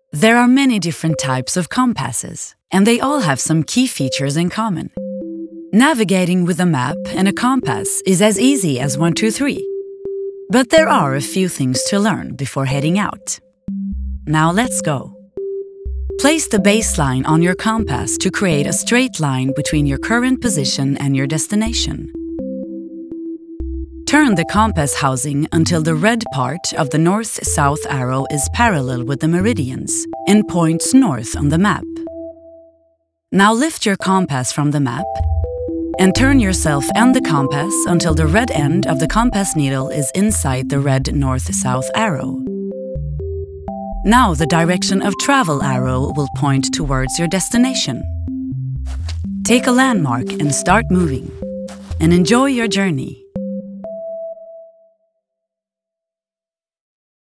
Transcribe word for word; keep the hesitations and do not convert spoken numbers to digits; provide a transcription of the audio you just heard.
There are many different types of compasses, and they all have some key features in common. Navigating with a map and a compass is as easy as one, two, three. But there are a few things to learn before heading out. Now let's go. Place the baseline on your compass to create a straight line between your current position and your destination. Turn the compass housing until the red part of the north-south arrow is parallel with the meridians and points north on the map. Now lift your compass from the map and turn yourself and the compass until the red end of the compass needle is inside the red north-south arrow. Now the direction of travel arrow will point towards your destination. Take a landmark and start moving, and enjoy your journey.